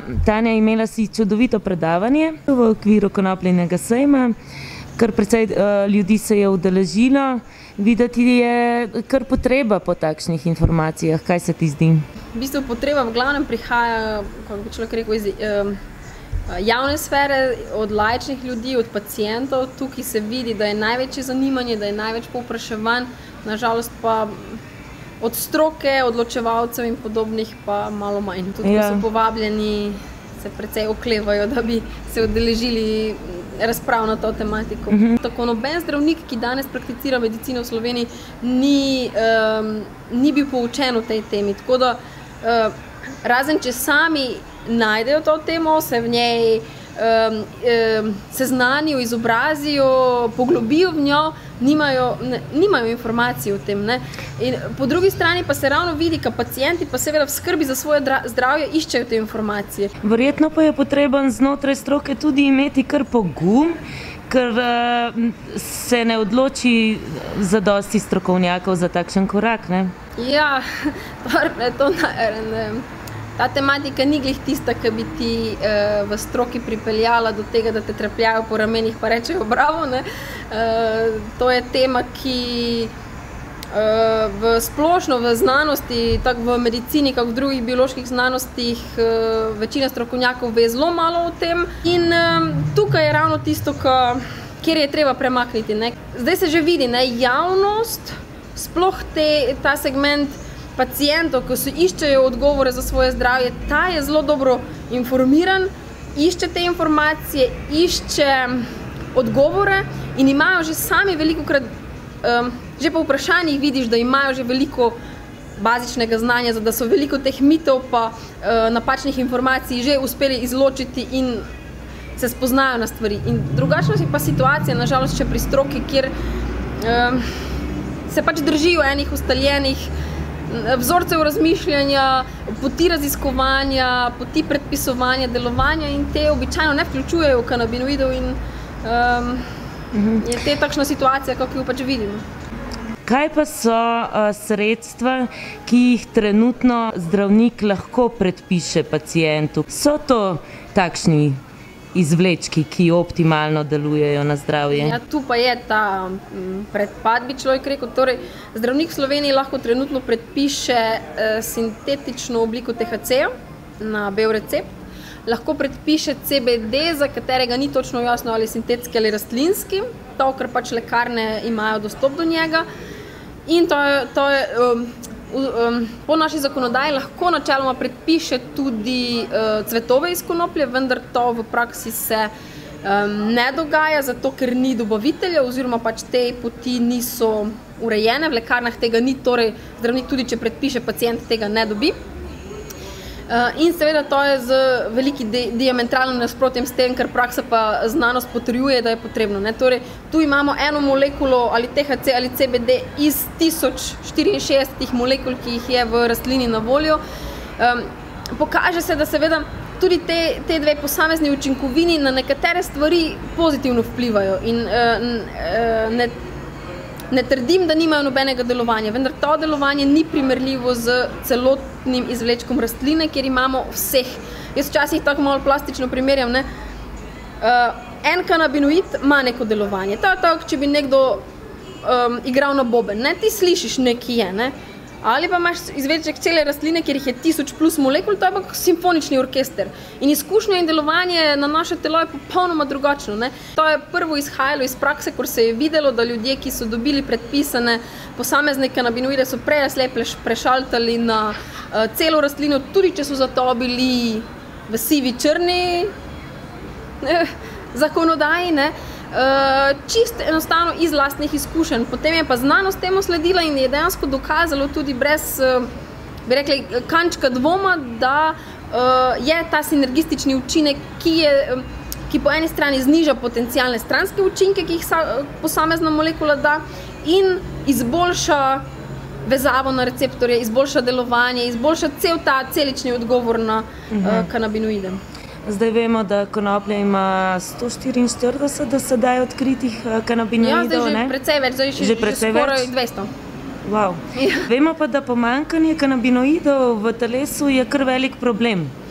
Tanja, imela si čudovito predavanje v okviru konopljinega sejma, kar precej ljudi se je udeležilo. Videti je kar potreba po takšnih informacijah. Kaj se ti zdi? V bistvu potreba v glavnem prihaja, kako bi človek rekel, iz javne sfere, od laičnih ljudi, od pacientov. Tukaj se vidi, da je največje zanimanje, da je največ povpraševanj, nažalost pa od stroke, odločevalcev in podobnih pa malo manj. Tudi ko so povabljeni, se precej oklevajo, da bi se udeležili razprav na to tematiko. Tako noben zdravnik, ki danes prakticira medicino v Sloveniji, ni bil poučen o tej temi. Tako da, razen če sami najdejo to temo, se v njej seznanijo, izobrazijo, poglobijo v njo, nimajo informacij o tem. In po drugi strani pa se ravno vidi, da pacienti pa seveda v skrbi za svoje zdravje iščejo te informacije. Verjetno pa je potreben znotraj stroke tudi imeti kar pogum, ker se ne odloči zadosti strokovnjakov za takšen korak, ne? Ja, ta tematika ni glih tista, ki bi ti v stroki pripeljala do tega, da te trepljajo po ramenih pa rečejo bravo, ne. To je tema, ki splošno v znanosti, tako v medicini, kot v drugih bioloških znanostih, večina strokovnjakov ve zelo malo o tem. In tukaj je ravno tisto, kjer je treba premakniti, ne. Zdaj se že vidi, ne, javnost, sploh ta segment pacientov, ko se iščejo odgovore za svoje zdravje, ta je zelo dobro informiran, išče te informacije, išče odgovore in imajo že sami velikokrat, že po vprašanjih vidiš, da imajo že veliko bazičnega znanja, da so veliko teh mitov pa napačnih informacij že uspeli izločiti in se spoznajo na stvari. In drugačna je pa situacija, nažalost, še pri stroki, kjer se pač držijo enih ustaljenih vzorcev razmišljanja, poti raziskovanja, poti predpisovanja, delovanja in te običajno ne vključujejo kanabinoidov in je takšna situacija, kako jo pač vidimo. Kaj pa so sredstva, ki jih trenutno zdravnik lahko predpiše pacientu? So to takšni izvlečki, ki optimalno delujejo na zdravje? Ja, tu pa je ta predpad, bi človek rekel. Torej, zdravnik v Sloveniji lahko trenutno predpiše sintetično obliko THC-ja na bel recept. Lahko predpiše CBD, za katerega ni točno jasno, ali sintetski ali rastlinski. To, ker pač lekarne imajo dostop do njega. In to je po naši zakonodaji lahko načeloma predpiše tudi cvetove iz konoplje, vendar to v praksi se ne dogaja, zato ker ni dobavitelja oziroma pač te poti niso urejene. V lekarnah tega ni, torej zdravnik tudi, če predpiše, pacient tega ne dobi. In seveda to je z veliki diametralnim nasprotjem s tem, ker praksa pa znanost potrjuje, da je potrebno. Torej, tu imamo eno molekulo ali THC ali CBD iz 1064 molekul, ki jih je v rastlini na voljo. Pokaže se, da seveda tudi te dve posamezni učinkovini na nekatere stvari pozitivno vplivajo in ne trdim, da nimajo nobenega delovanja, vendar to delovanje ni primerljivo z celotnim izvlečkom rastline, kjer imamo vseh. Jaz včasih tako malo plastično primerjam, ne. En kanabinoid ima neko delovanje. To je tako, če bi nekdo igral na boben, ne. Ti slišiš nekje je, ne. Ali pa imaš izvleček cele rastline, kjer jih je 1000 plus molekul, to je pa simfonični orkester. In izkušnja in delovanje na naše telo je popolnoma drugačno, ne. To je prvo izhajalo iz prakse, ko se je videlo, da ljudje, ki so dobili predpisane posamezne kanabinoide, so prej prešaltali na celo rastlino, tudi če so za to bili v sivi črni zakonodaji, ne. Čist enostavno iz lastnih izkušenj. Potem je pa znanost temu sledila in je dejansko dokazalo tudi brez, bi rekli, kančka dvoma, da je ta sinergistični učinek, ki po eni strani zniža potencialne stranske učinke, ki jih posamezna molekula da, in izboljša vezavo na receptorje, izboljša delovanje, izboljša cel ta celični odgovor na kanabinoide. Zdaj vemo, da konoplja ima 144 do sedaj odkritih kanabinoidov, ne? Ja, zdaj že precej več, zdaj že skoraj 200. Wow. Vemo pa, da pomanjkanje kanabinoidov v telesu je kar velik problem.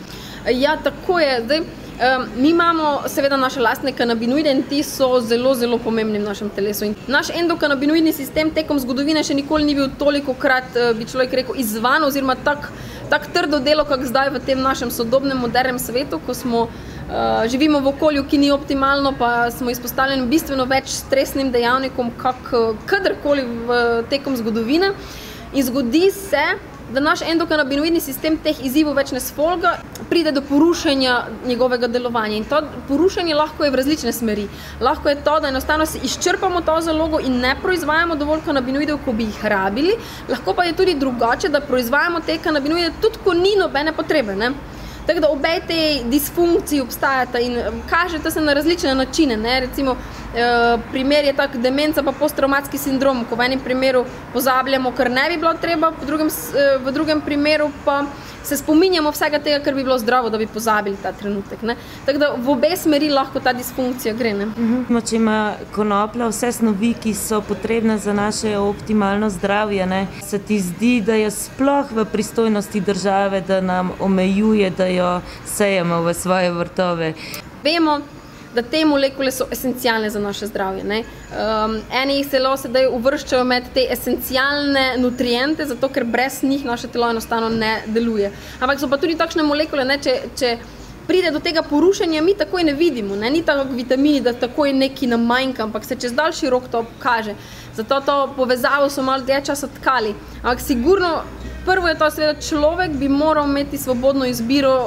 Ja, tako je. Zdaj, mi imamo seveda naše lastne kanabinoide in ti so zelo, zelo pomembni v našem telesu. In naš endokanabinoidni sistem tekom zgodovine še nikoli ni bil tolikokrat, bi človek rekel, izzvan oziroma tak trdo delo, kak zdaj v tem našem sodobnem, modernem svetu, ko smo živimo v okolju, ki ni optimalno, pa smo izpostavljeni bistveno več stresnim dejavnikom, kadarkoli tekom zgodovine. In zgodi se, da naš endokanabinoidni sistem teh izzivov več ne sfolga, pride do porušenja njegovega delovanja. In to porušenje lahko je v različne smeri. Lahko je to, da enostavno si izčrpamo to zalogo in ne proizvajamo dovolj kanabinoidov, ko bi jih rabili. Lahko pa je tudi drugače, da proizvajamo te kanabinoide tudi, ko ni nobene potrebe, ne? Tako da obe te disfunkciji obstajata in kažete se na različne načine, ne? Recimo, primer je tak demenca pa posttraumatski sindrom, ko v enem primeru pozabljamo, kar ne bi bilo treba, v drugem primeru pa se spominjamo vsega tega, kar bi bilo zdravo, da bi pozabili ta trenutek, ne? Tako da v obe smeri lahko ta disfunkcija gre, ne? Če ima konoplja vse snovi, ki so potrebne za naše optimalno zdravje, ne? Se ti zdi, da je sploh v pristojnosti države, da nam omejuje, da jo sejemo v svoje vrtove? Vemo, da te molekule so esencialne za naše zdravje, ne? Eni jih celo sedaj uvrščajo med te esencialne nutriente, zato ker brez njih naše telo enostavno ne deluje. Ampak so pa tudi takšne molekule, ne? Če pride do tega porušenja, mi takoj ne vidimo, ne? Ni tako vitamini, da takoj nekaj nam manjka, ampak se čez daljši rok to kaže. Zato to povezavo so malo dlje časa tkali. Ampak sigurno, prvo je to seveda človek bi moral imeti svobodno izbiro,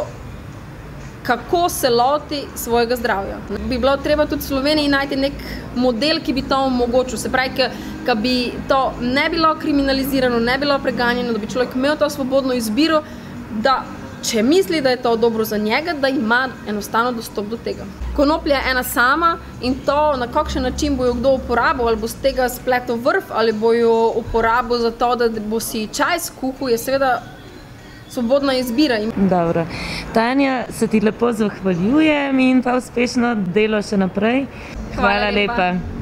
kako se loti svojega zdravja. Bi bilo treba tudi v Sloveniji najti nek model, ki bi to omogočil. Se pravi, ki bi to ne bilo kriminalizirano, ne bilo preganjeno, da bi človek imel to svobodno izbiro, da če misli, da je to dobro za njega, da ima enostavno dostop do tega. Konoplja je ena sama in to, na kakšen način bo jo kdo uporabil, ali bo z tega spletel vrv, ali bo jo uporabil za to, da bo si čaj skuhal, je seveda svobodna izbira. Dobro. Tanja, se ti lepo zahvaljujem in pa uspešno delo še naprej. Hvala lepa.